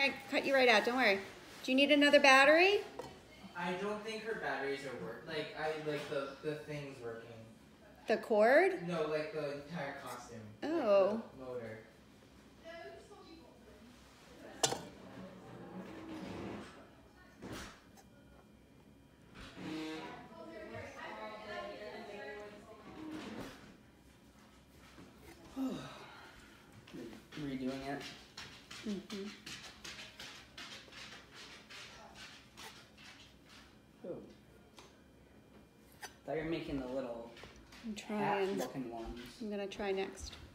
I cut you right out, don't worry. Do you need another battery? I don't think her batteries are working. Like the thing's working. The cord? No, like the entire costume. Oh. Like the motor. Redoing it. Mm-hmm. Oh. Thought you were making the little I'm trying. hat-looking ones. I'm gonna try next.